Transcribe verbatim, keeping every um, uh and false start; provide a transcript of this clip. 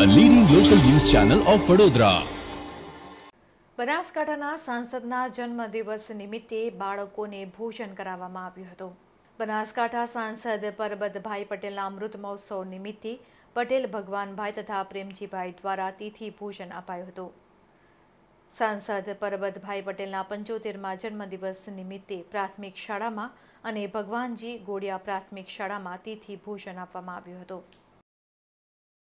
the leading local news channel of Vadodara. બનાસકાંઠાના સાંસદના જન્મદિવસ નિમિત્તે બાળકોને ભોજન કરાવવામાં આવ્યું હતું. બનાસકાંઠા સાંસદ પરબતભાઈ પટેલના અમૃત મહોત્સવ નિમિત્તે પટેલ ભગવાનભાઈ તથા પ્રેમજીભાઈ દ્વારા તિથિ ભોજન અપાયું હતું. સાંસદ પરબતભાઈ પટેલના પંચોતેરમા જન્મદિવસ નિમિત્તે પ્રાથમિક શાળામાં અને ભગવાનજી ગોડિયા પ્રાથમિક શાળામાં તિથિ ભોજન આપવામાં આવ્યું હતું.